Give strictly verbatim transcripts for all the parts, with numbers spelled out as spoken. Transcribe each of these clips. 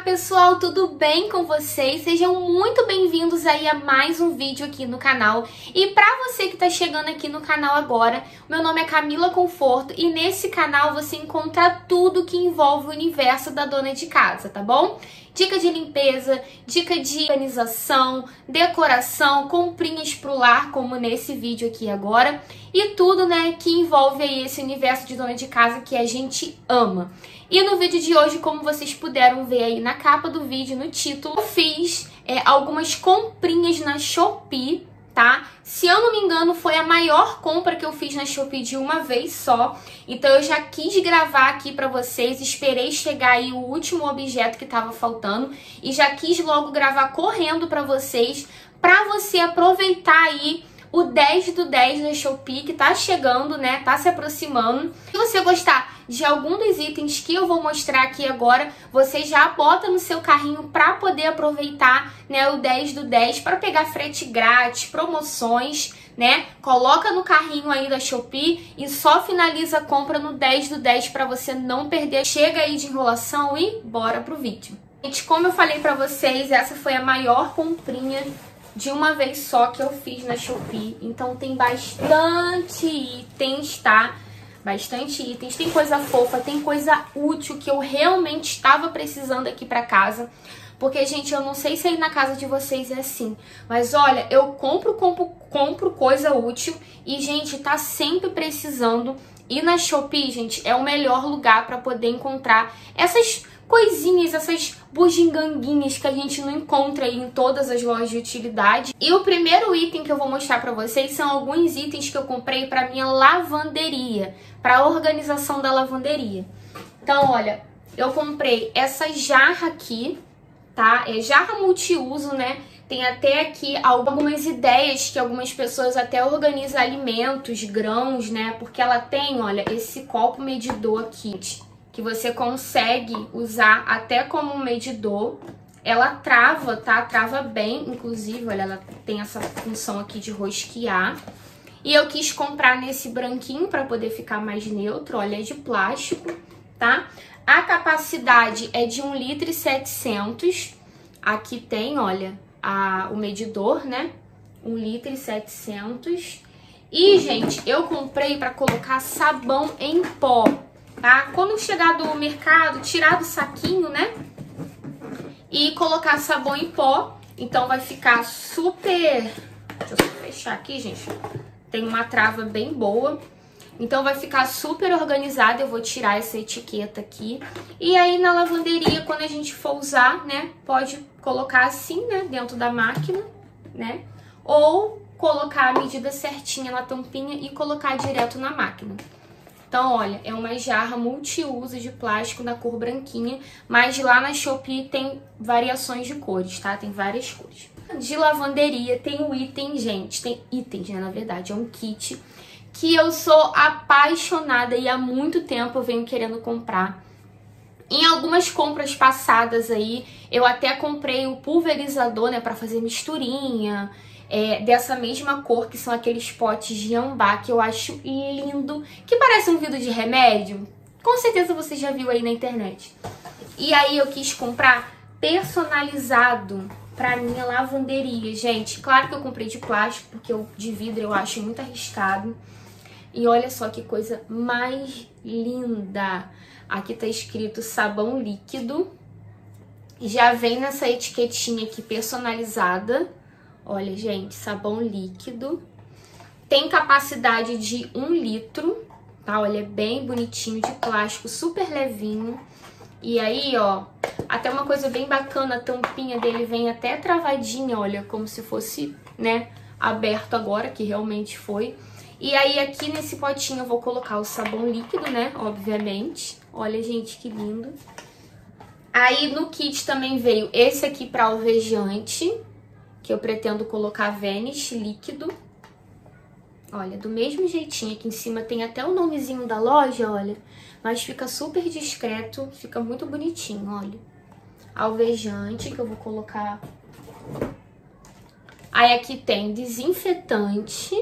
pessoal, tudo bem com vocês? Sejam muito bem-vindos aí a mais um vídeo aqui no canal. E pra você que tá chegando aqui no canal agora, meu nome é Camila Conforto e nesse canal você encontra tudo que envolve o universo da dona de casa, tá bom? Dica de limpeza, dica de organização, decoração, comprinhas pro lar, como nesse vídeo aqui agora. E tudo, né, que envolve aí esse universo de dona de casa que a gente ama. E no vídeo de hoje, como vocês puderam ver aí na capa do vídeo, no título, eu fiz é, algumas comprinhas na Shopee, tá? Se eu não me engano, foi a maior compra que eu fiz na Shopee de uma vez só. Então eu já quis gravar aqui pra vocês, esperei chegar aí o último objeto que tava faltando e já quis logo gravar correndo pra vocês, pra você aproveitar aí o dez do dez da Shopee, que tá chegando, né? Tá se aproximando. Se você gostar de algum dos itens que eu vou mostrar aqui agora, você já bota no seu carrinho para poder aproveitar, né, o dez do dez para pegar frete grátis, promoções, né? Coloca no carrinho aí da Shopee e só finaliza a compra no dez do dez para você não perder. Chega aí de enrolação e bora pro vídeo. Gente, como eu falei para vocês, essa foi a maior comprinha de uma vez só que eu fiz na Shopee. Então tem bastante itens, tá? Bastante itens. Tem coisa fofa, tem coisa útil que eu realmente estava precisando aqui pra casa. Porque, gente, eu não sei se aí na casa de vocês é assim, mas olha, eu compro, compro, compro coisa útil e, gente, tá sempre precisando. E na Shopee, gente, é o melhor lugar pra poder encontrar essas coisinhas, essas bugiganguinhas que a gente não encontra aí em todas as lojas de utilidade. E o primeiro item que eu vou mostrar pra vocês são alguns itens que eu comprei pra minha lavanderia, pra organização da lavanderia. Então, olha, eu comprei essa jarra aqui, tá? É jarra multiuso, né? Tem até aqui algumas ideias que algumas pessoas até organizam alimentos, grãos, né? Porque ela tem, olha, esse copo medidor aqui, que você consegue usar até como um medidor. Ela trava, tá? Trava bem, inclusive, olha, ela tem essa função aqui de rosquear. E eu quis comprar nesse branquinho para poder ficar mais neutro, olha, é de plástico, tá? A capacidade é de um litro e setecentos. Aqui tem, olha, a, o medidor, né? um litro e setecentos. E, gente, eu comprei para colocar sabão em pó, tá? Quando chegar do mercado, tirar do saquinho, né? E colocar sabão em pó. Então vai ficar super... Deixa eu só fechar aqui, gente. Tem uma trava bem boa. Então vai ficar super organizado. Eu vou tirar essa etiqueta aqui. E aí na lavanderia, quando a gente for usar, né? Pode colocar assim, né? Dentro da máquina, né? Ou colocar a medida certinha na tampinha e colocar direto na máquina. Então, olha, é uma jarra multiuso de plástico da cor branquinha, mas lá na Shopee tem variações de cores, tá? Tem várias cores. De lavanderia tem o item, gente, tem itens, né, na verdade, é um kit que eu sou apaixonada e há muito tempo eu venho querendo comprar. Em algumas compras passadas aí, eu até comprei o pulverizador, né, pra fazer misturinha. É, dessa mesma cor, que são aqueles potes de ambá, que eu acho lindo, que parece um vidro de remédio. Com certeza você já viu aí na internet. E aí eu quis comprar personalizado pra minha lavanderia, gente. Claro que eu comprei de plástico, porque o de vidro eu acho muito arriscado. E olha só que coisa mais linda. Aqui tá escrito sabão líquido. Já vem nessa etiquetinha aqui personalizada. Olha, gente, sabão líquido. Tem capacidade de um litro, tá? Olha, é bem bonitinho, de plástico, super levinho. E aí, ó, até uma coisa bem bacana, a tampinha dele vem até travadinha, olha, como se fosse, né, aberto agora, que realmente foi. E aí, aqui nesse potinho eu vou colocar o sabão líquido, né, obviamente. Olha, gente, que lindo. Aí, no kit também veio esse aqui pra alvejante, que eu pretendo colocar Vanish líquido. Olha, do mesmo jeitinho, aqui em cima tem até o nomezinho da loja, olha. Mas fica super discreto, fica muito bonitinho, olha. Alvejante, que eu vou colocar. Aí aqui tem desinfetante.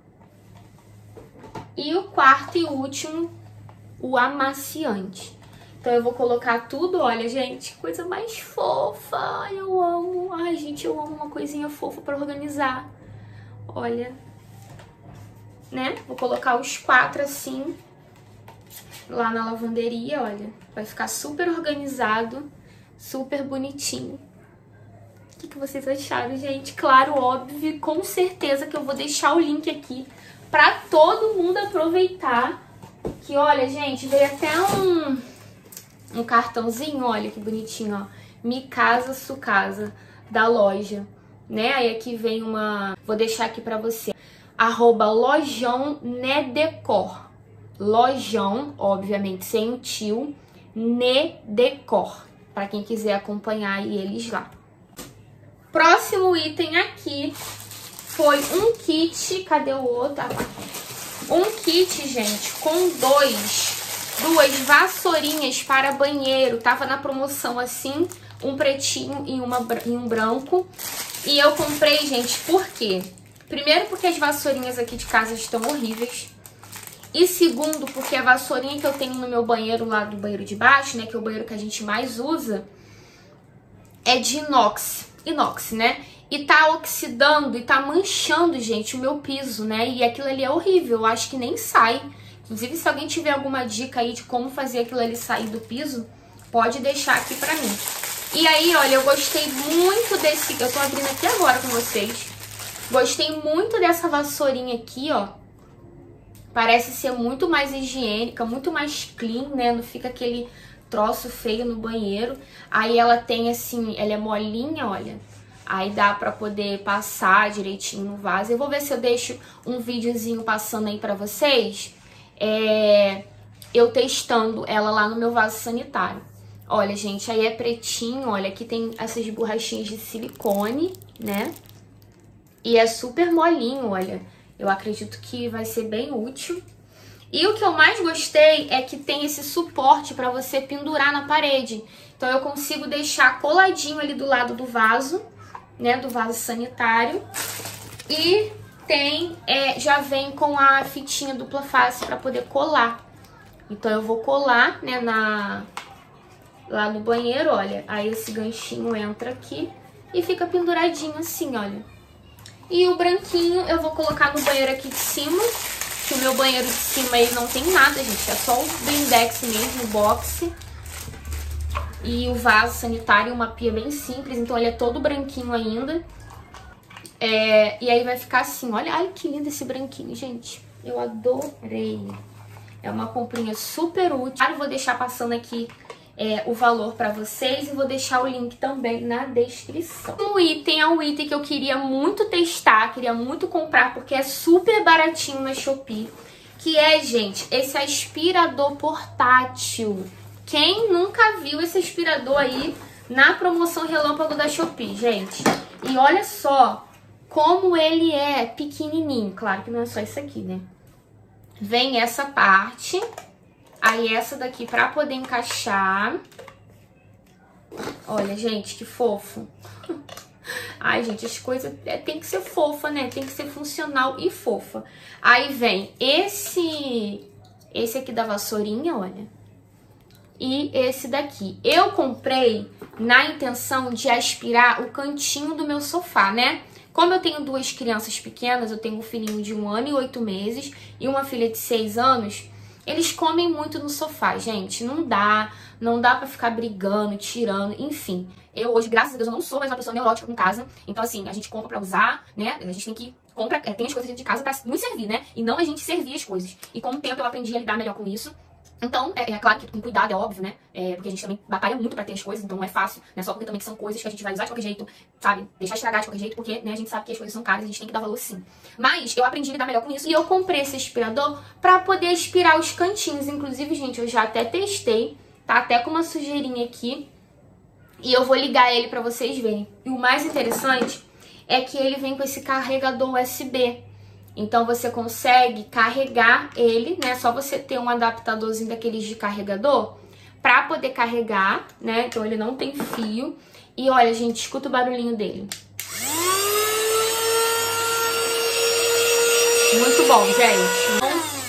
E o quarto e último, o amaciante. Então eu vou colocar tudo, olha, gente, coisa mais fofa. Ai, eu amo. Ai, gente, eu amo uma coisinha fofa pra organizar. Olha, né? Vou colocar os quatro assim, lá na lavanderia, olha. Vai ficar super organizado, super bonitinho. O que, que vocês acharam, gente? Claro, óbvio, com certeza que eu vou deixar o link aqui pra todo mundo aproveitar. Que, olha, gente, veio até um, um cartãozinho, olha que bonitinho, ó. Mi Casa, Su Casa, da loja, né? Aí aqui vem uma... Vou deixar aqui pra você. Arroba Lojão Nedecor. Lojão, obviamente, sem o tio, Nedecor. Pra quem quiser acompanhar eles lá. Próximo item aqui foi um kit, cadê o outro? Um kit, gente, com dois, duas vassourinhas para banheiro. Tava na promoção assim, um pretinho e, uma, e um branco. E eu comprei, gente, por quê? Primeiro porque as vassourinhas aqui de casa estão horríveis. E segundo porque a vassourinha que eu tenho no meu banheiro lá do banheiro de baixo, né, que é o banheiro que a gente mais usa, é de inox. inox, né? E tá oxidando e tá manchando, gente, o meu piso, né? E aquilo ali é horrível, eu acho que nem sai. Inclusive, se alguém tiver alguma dica aí de como fazer aquilo ali sair do piso, pode deixar aqui pra mim. E aí, olha, eu gostei muito desse... Eu tô abrindo aqui agora com vocês. Gostei muito dessa vassourinha aqui, ó. Parece ser muito mais higiênica, muito mais clean, né? Não fica aquele troço feio no banheiro. Aí ela tem assim, ela é molinha, olha. Aí dá pra poder passar direitinho no vaso. Eu vou ver se eu deixo um videozinho passando aí pra vocês. É, eu testando ela lá no meu vaso sanitário. Olha, gente, aí é pretinho, olha. Aqui tem essas borrachinhas de silicone, né? E é super molinho, olha. Eu acredito que vai ser bem útil. E o que eu mais gostei é que tem esse suporte para você pendurar na parede. Então eu consigo deixar coladinho ali do lado do vaso, né, do vaso sanitário. E tem, é, já vem com a fitinha dupla face para poder colar. Então eu vou colar, né, na, lá no banheiro, olha. Aí esse ganchinho entra aqui e fica penduradinho assim, olha. E o branquinho eu vou colocar no banheiro aqui de cima. Que o meu banheiro de cima ele não tem nada, gente. É só o blindex mesmo, o boxe. E o vaso sanitário, uma pia bem simples. Então ele é todo branquinho ainda. É, e aí vai ficar assim. Olha, olha que lindo esse branquinho, gente. Eu adorei. É uma comprinha super útil. Eu vou deixar passando aqui é, o valor pra vocês. E vou deixar o link também na descrição. O item é um item que eu queria muito testar. Queria muito comprar porque é super baratinho na Shopee. Que é, gente, esse aspirador portátil. Quem nunca viu esse aspirador aí na promoção relâmpago da Shopee, gente? E olha só como ele é pequenininho. Claro que não é só isso aqui, né? Vem essa parte, aí essa daqui pra poder encaixar. Olha, gente, que fofo. Ai, gente, as coisas é, tem que ser fofa, né? Tem que ser funcional e fofa. Aí vem esse, esse aqui da vassourinha, olha. E esse daqui. Eu comprei na intenção de aspirar o cantinho do meu sofá, né? Como eu tenho duas crianças pequenas, eu tenho um filhinho de um ano e oito meses e uma filha de seis anos, eles comem muito no sofá, gente. Não dá, não dá pra ficar brigando, tirando, enfim. Eu hoje, graças a Deus, eu não sou mais uma pessoa neurótica em casa. Então, assim, a gente compra pra usar, né? A gente tem que... Compra, é, tem as coisas dentro de casa pra nos servir, né? E não a gente servir as coisas. E com o tempo eu aprendi a lidar melhor com isso. Então, é, é claro que com cuidado, é óbvio, né? É, porque a gente também batalha muito pra ter as coisas, então não é fácil, né? Só porque também são coisas que a gente vai usar de qualquer jeito, sabe? Deixar estragar de qualquer jeito, porque, né, a gente sabe que as coisas são caras e a gente tem que dar valor sim. Mas eu aprendi a lidar melhor com isso e eu comprei esse aspirador pra poder aspirar os cantinhos. Inclusive, gente, eu já até testei, tá até com uma sujeirinha aqui. E eu vou ligar ele pra vocês verem. E o mais interessante é que ele vem com esse carregador U S B. Então, você consegue carregar ele, né? Só você ter um adaptadorzinho daqueles de carregador pra poder carregar, né? Então, ele não tem fio. E olha, gente, escuta o barulhinho dele. Muito bom, gente. Então,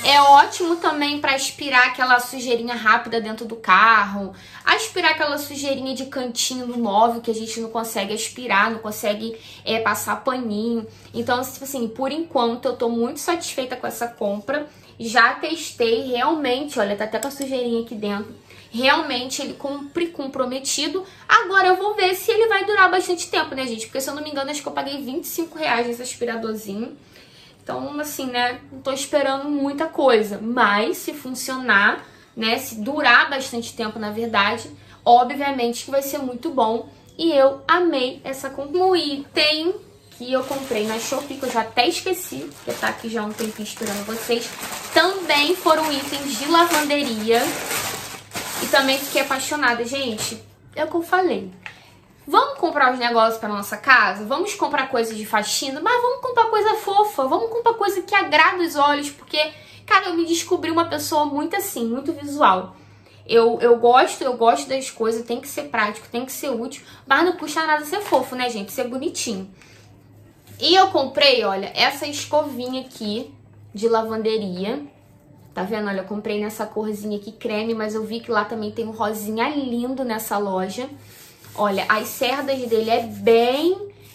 É ótimo também para aspirar aquela sujeirinha rápida dentro do carro, aspirar aquela sujeirinha de cantinho no móvel que a gente não consegue aspirar, não consegue é, passar paninho. Então, assim, por enquanto eu tô muito satisfeita com essa compra. Já testei, realmente, olha, tá até com a sujeirinha aqui dentro. Realmente ele cumpre comprometido. Agora eu vou ver se ele vai durar bastante tempo, né, gente? Porque se eu não me engano, acho que eu paguei vinte e cinco reais nesse aspiradorzinho. Então, assim, né, não tô esperando muita coisa. Mas, se funcionar, né, se durar bastante tempo, na verdade, obviamente que vai ser muito bom. E eu amei essa compra. Um item que eu comprei na Shopee, que eu já até esqueci, porque tá aqui já há um tempinho esperando vocês. Também foram itens de lavanderia. E também fiquei apaixonada. Gente, é o que eu falei. Vamos comprar os negócios para nossa casa? Vamos comprar coisas de faxina? Mas vamos comprar coisa fofa. Vamos comprar coisa que agrada os olhos. Porque, cara, eu me descobri uma pessoa muito assim, muito visual. Eu, eu gosto, eu gosto das coisas. Tem que ser prático, tem que ser útil. Mas não custa nada ser fofo, né, gente? Ser bonitinho. E eu comprei, olha, essa escovinha aqui de lavanderia. Tá vendo? Olha, eu comprei nessa corzinha aqui, creme. Mas eu vi que lá também tem um rosinha lindo nessa loja. Olha, as cerdas dele é bem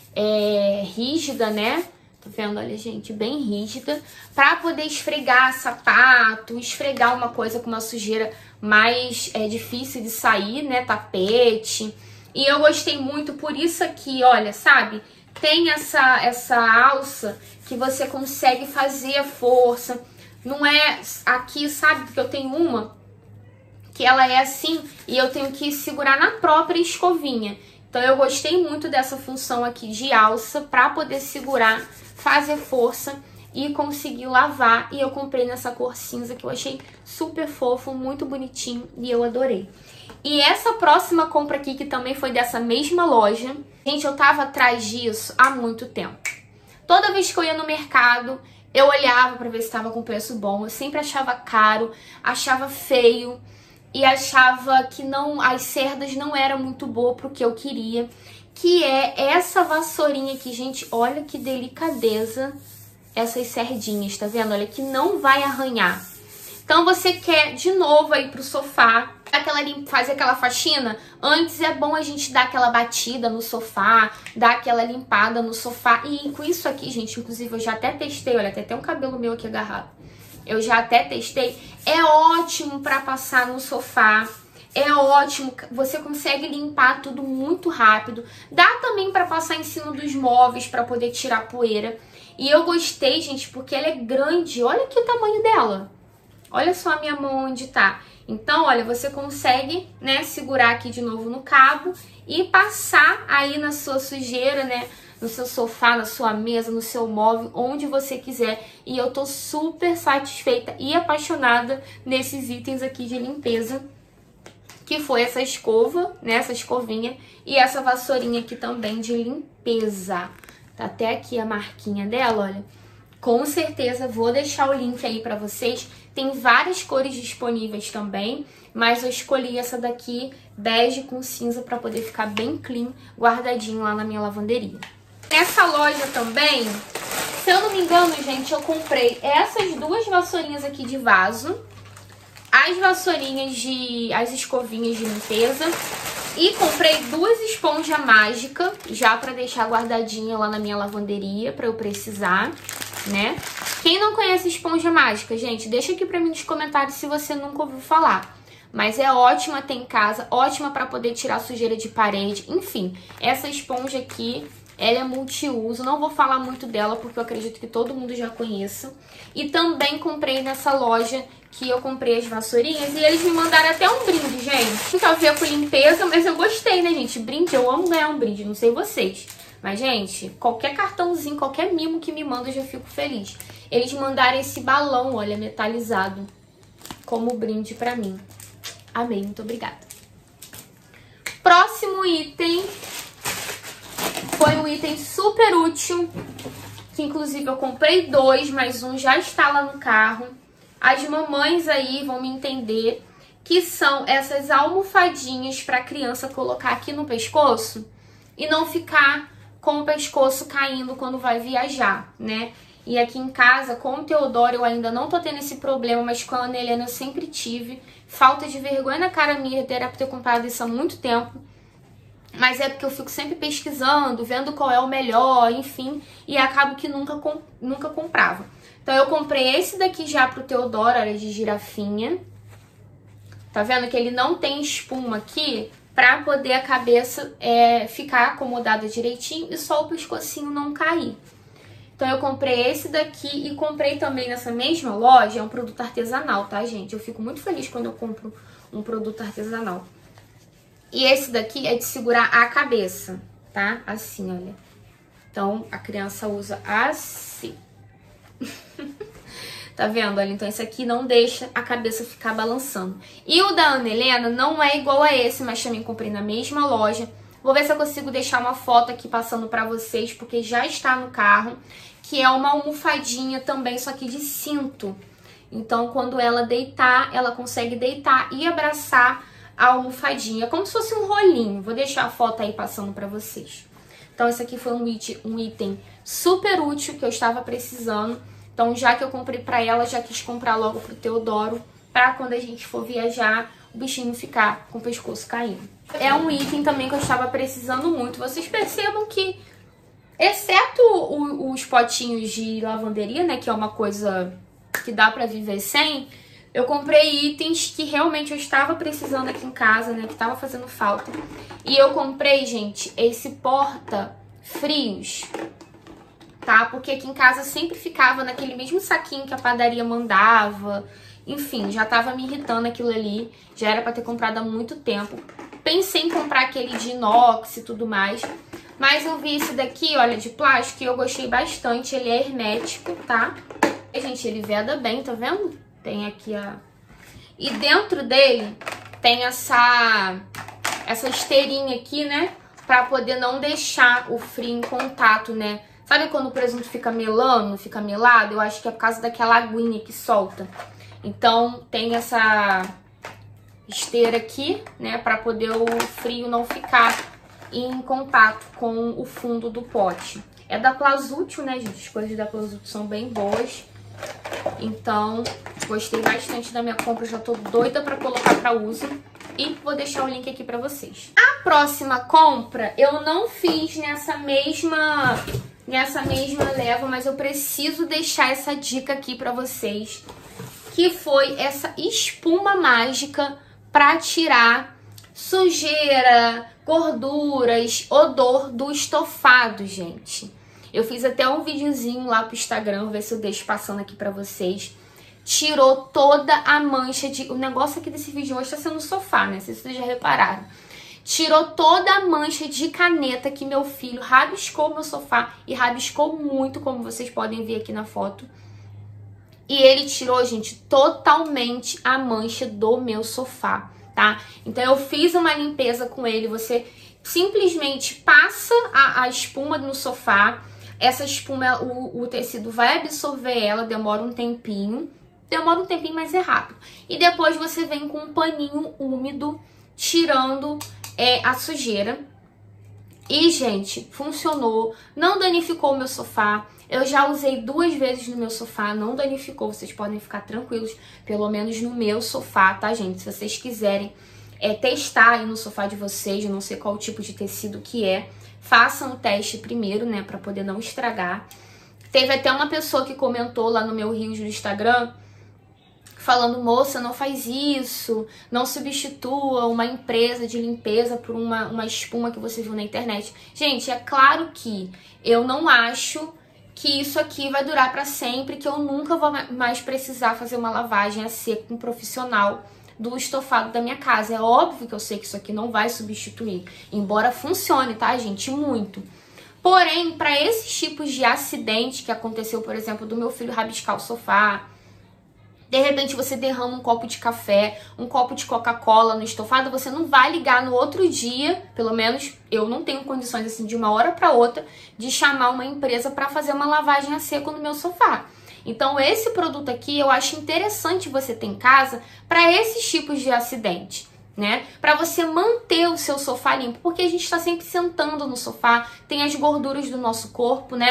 é, rígida, né? Tá vendo? Olha, gente, bem rígida. Pra poder esfregar sapato, esfregar uma coisa com uma sujeira mais é, difícil de sair, né? Tapete. E eu gostei muito por isso aqui, olha, sabe? Tem essa, essa alça que você consegue fazer a força. Não é aqui, sabe? Porque eu tenho uma que ela é assim e eu tenho que segurar na própria escovinha. Então eu gostei muito dessa função aqui de alça para poder segurar, fazer força e conseguir lavar. E eu comprei nessa cor cinza que eu achei super fofo, muito bonitinho e eu adorei. E essa próxima compra aqui, que também foi dessa mesma loja, gente, eu tava atrás disso há muito tempo. Toda vez que eu ia no mercado, eu olhava para ver se estava com preço bom, eu sempre achava caro, achava feio. E achava que não, as cerdas não eram muito boas pro que eu queria. Que é essa vassourinha aqui, gente. Olha que delicadeza essas cerdinhas, tá vendo? Olha, que não vai arranhar. Então você quer de novo aí pro sofá, aquela, fazer aquela faxina. Antes é bom a gente dar aquela batida no sofá, dar aquela limpada no sofá. E com isso aqui, gente, inclusive eu já até testei, olha, tem até um cabelo meu aqui agarrado. Eu já até testei. É ótimo para passar no sofá. É ótimo. Você consegue limpar tudo muito rápido. Dá também para passar em cima dos móveis para poder tirar poeira. E eu gostei, gente, porque ela é grande. Olha aqui o tamanho dela. Olha só a minha mão onde tá. Então, olha, você consegue, né, segurar aqui de novo no cabo e passar aí na sua sujeira, né? No seu sofá, na sua mesa, no seu móvel, onde você quiser. E eu tô super satisfeita e apaixonada nesses itens aqui de limpeza. Que foi essa escova, né? Essa escovinha. E essa vassourinha aqui também de limpeza. Tá até aqui a marquinha dela, olha. Com certeza vou deixar o link aí pra vocês. Tem várias cores disponíveis também. Mas eu escolhi essa daqui, bege com cinza, pra poder ficar bem clean, guardadinho lá na minha lavanderia. Nessa loja também, se eu não me engano, gente, eu comprei essas duas vassourinhas aqui de vaso, as vassourinhas de... as escovinhas de limpeza, e comprei duas esponjas mágicas, já pra deixar guardadinha lá na minha lavanderia, pra eu precisar, né? Quem não conhece esponja mágica, gente, deixa aqui pra mim nos comentários se você nunca ouviu falar. Mas é ótima ter em casa, ótima pra poder tirar sujeira de parede, enfim, essa esponja aqui... ela é multiuso, não vou falar muito dela porque eu acredito que todo mundo já conheça. E também comprei nessa loja que eu comprei as vassourinhas e eles me mandaram até um brinde, gente. Não tem a ver com limpeza, mas eu gostei, né, gente? Brinde, eu amo ganhar um brinde, não sei vocês. Mas, gente, qualquer cartãozinho, qualquer mimo que me manda, eu já fico feliz. Eles mandaram esse balão, olha, metalizado, como brinde pra mim. Amei, muito obrigada. Próximo item... foi um item super útil, que inclusive eu comprei dois, mas um já está lá no carro. As mamães aí vão me entender, que são essas almofadinhas para a criança colocar aqui no pescoço e não ficar com o pescoço caindo quando vai viajar, né? E aqui em casa, com o Teodoro, eu ainda não tô tendo esse problema, mas com a Ana Helena eu sempre tive. Falta de vergonha na cara minha, era pra ter comprado isso há muito tempo. Mas é porque eu fico sempre pesquisando, vendo qual é o melhor, enfim, e acabo que nunca, com, nunca comprava. Então eu comprei esse daqui já pro Teodoro, olha, de girafinha. Tá vendo que ele não tem espuma aqui pra poder a cabeça é, ficar acomodada direitinho e só o pescocinho não cair. Então eu comprei esse daqui e comprei também nessa mesma loja, é um produto artesanal, tá, gente? Eu fico muito feliz quando eu compro um produto artesanal. E esse daqui é de segurar a cabeça, tá? Assim, olha. Então, a criança usa assim. Tá vendo? Olha, então esse aqui não deixa a cabeça ficar balançando. E o da Ana Helena não é igual a esse, mas também comprei na mesma loja. Vou ver se eu consigo deixar uma foto aqui passando pra vocês, porque já está no carro. Que é uma almofadinha também, só que de cinto. Então, quando ela deitar, ela consegue deitar e abraçar a almofadinha, como se fosse um rolinho. Vou deixar a foto aí passando pra vocês. Então, esse aqui foi um item, um item super útil que eu estava precisando. Então, já que eu comprei pra ela, já quis comprar logo pro Teodoro, pra quando a gente for viajar, o bichinho ficar com o pescoço caindo. É um item também que eu estava precisando muito. Vocês percebam que, exceto o, os potinhos de lavanderia, né, que é uma coisa que dá pra viver sem, eu comprei itens que realmente eu estava precisando aqui em casa, né, que estava fazendo falta. E eu comprei, gente, esse porta-frios, tá? Porque aqui em casa sempre ficava naquele mesmo saquinho que a padaria mandava. Enfim, já tava me irritando aquilo ali, já era pra ter comprado há muito tempo. Pensei em comprar aquele de inox e tudo mais, mas eu vi esse daqui, olha, de plástico, e eu gostei bastante. Ele é hermético, tá? E, gente, ele veda bem, tá vendo? Tem aqui a... E dentro dele tem essa, essa esteirinha aqui, né? Pra poder não deixar o frio em contato, né? Sabe quando o presunto fica melando, fica melado? Eu acho que é por causa daquela aguinha que solta. Então, tem essa esteira aqui, né? Pra poder o frio não ficar em contato com o fundo do pote. É da Plazútil, né, gente? As coisas da Plazútil são bem boas. Então, gostei bastante da minha compra. Já tô doida pra colocar pra uso. E vou deixar o link aqui pra vocês. A próxima compra eu não fiz nessa mesma... nessa mesma leva, mas eu preciso deixar essa dica aqui pra vocês, que foi essa espuma mágica pra tirar sujeira, gorduras, odor do estofado, gente. Eu fiz até um videozinho lá pro Instagram, vou ver se eu deixo passando aqui pra vocês. Tirou toda a mancha de... O negócio aqui desse vídeo hoje tá sendo o sofá, né? Se vocês já repararam. Tirou toda a mancha de caneta que meu filho rabiscou meu sofá. E rabiscou muito, como vocês podem ver aqui na foto. E ele tirou, gente, totalmente a mancha do meu sofá, tá? Então eu fiz uma limpeza com ele. Você simplesmente passa a, a espuma no sofá. Essa espuma, o, o tecido vai absorver ela, demora um tempinho. Demora um tempinho, mas é rápido. E depois você vem com um paninho úmido, tirando... é a sujeira. E, gente, funcionou. Não danificou o meu sofá. Eu já usei duas vezes no meu sofá. Não danificou. Vocês podem ficar tranquilos. Pelo menos no meu sofá, tá, gente? Se vocês quiserem é, testar aí no sofá de vocês, eu não sei qual tipo de tecido que é, façam o teste primeiro, né? Pra poder não estragar. Teve até uma pessoa que comentou lá no meu Reels do Instagram, falando, moça, não faz isso, não substitua uma empresa de limpeza por uma, uma espuma que você viu na internet. Gente, é claro que eu não acho que isso aqui vai durar pra sempre, que eu nunca vou mais precisar fazer uma lavagem a seco com um profissional do estofado da minha casa. É óbvio que eu sei que isso aqui não vai substituir, embora funcione, tá, gente? Muito. Porém, para esses tipos de acidente que aconteceu, por exemplo, do meu filho rabiscar o sofá, de repente você derrama um copo de café, um copo de Coca-Cola no estofado, você não vai ligar no outro dia, pelo menos eu não tenho condições assim de uma hora para outra, de chamar uma empresa para fazer uma lavagem a seco no meu sofá. Então esse produto aqui eu acho interessante você ter em casa para esses tipos de acidente, né? Para você manter o seu sofá limpo, porque a gente está sempre sentando no sofá, tem as gorduras do nosso corpo, né?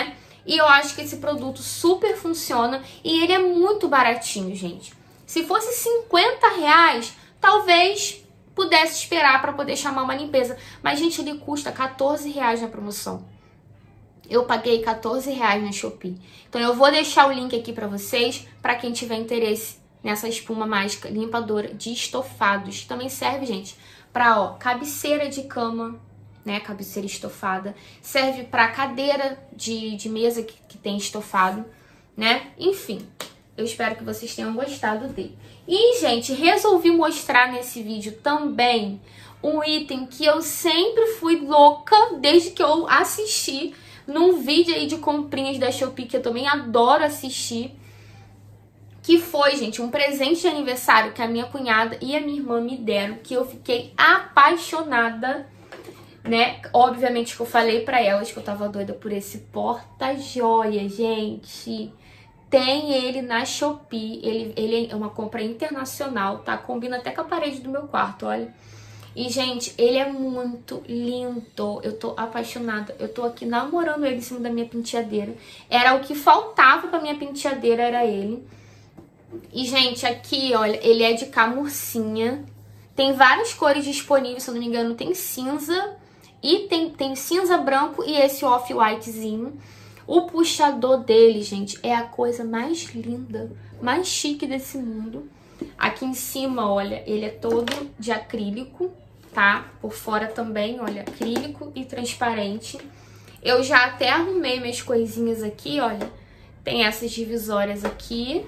E eu acho que esse produto super funciona e ele é muito baratinho, gente. Se fosse cinquenta reais, talvez pudesse esperar para poder chamar uma limpeza. Mas, gente, ele custa quatorze reais na promoção. Eu paguei quatorze reais na Shopee. Então, eu vou deixar o link aqui para vocês, para quem tiver interesse nessa espuma mágica limpadora de estofados. Também serve, gente, para, ó, cabeceira de cama, né, cabeceira estofada. Serve para cadeira de, de mesa que, que tem estofado, né? Enfim, eu espero que vocês tenham gostado dele. E, gente, resolvi mostrar nesse vídeo também um item que eu sempre fui louca desde que eu assisti num vídeo aí de comprinhas da Shopee, que eu também adoro assistir. Que foi, gente, um presente de aniversário que a minha cunhada e a minha irmã me deram, que eu fiquei apaixonada, né? Obviamente que eu falei pra elas que eu tava doida por esse porta-joia, gente. Tem ele na Shopee, ele, ele é uma compra internacional, tá? Combina até com a parede do meu quarto, olha. E, gente, ele é muito lindo, eu tô apaixonada. Eu tô aqui namorando ele em cima da minha penteadeira. Era o que faltava pra minha penteadeira, era ele. E, gente, aqui, olha, ele é de camurcinha. Tem várias cores disponíveis, se eu não me engano, tem cinza. E tem, tem cinza, branco e esse off-whitezinho. O puxador dele, gente, é a coisa mais linda, mais chique desse mundo. Aqui em cima, olha, ele é todo de acrílico, tá? Por fora também, olha, acrílico e transparente. Eu já até arrumei minhas coisinhas aqui, olha. Tem essas divisórias aqui.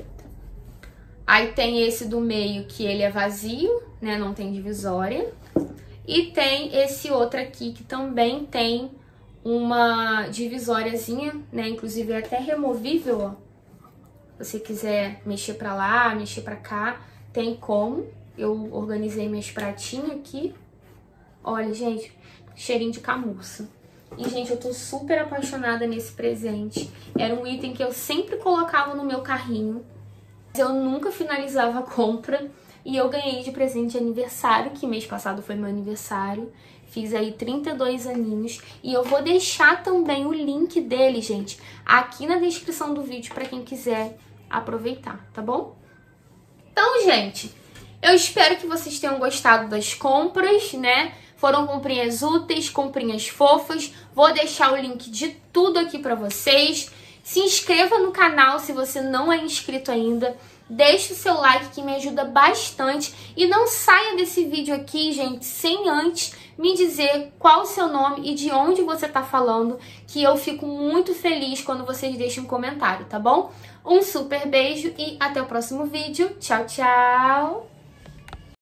Aí tem esse do meio que ele é vazio, né? Não tem divisória. E tem esse outro aqui que também tem uma divisóriazinha, né? Inclusive é até removível, ó. Se você quiser mexer pra lá, mexer pra cá, tem como. Eu organizei meus pratinhos aqui. Olha, gente, cheirinho de camurça. E, gente, eu tô super apaixonada nesse presente. Era um item que eu sempre colocava no meu carrinho. Eu nunca finalizava a compra. E eu ganhei de presente de aniversário, que mês passado foi meu aniversário. Fiz aí trinta e dois aninhos. E eu vou deixar também o link dele, gente, aqui na descrição do vídeo para quem quiser aproveitar, tá bom? Então, gente, eu espero que vocês tenham gostado das compras, né? Foram comprinhas úteis, comprinhas fofas. Vou deixar o link de tudo aqui para vocês. Se inscreva no canal se você não é inscrito ainda. Deixe o seu like que me ajuda bastante. E não saia desse vídeo aqui, gente, sem antes me dizer qual o seu nome e de onde você tá falando, que eu fico muito feliz quando vocês deixam um comentário, tá bom? Um super beijo e até o próximo vídeo. Tchau, tchau!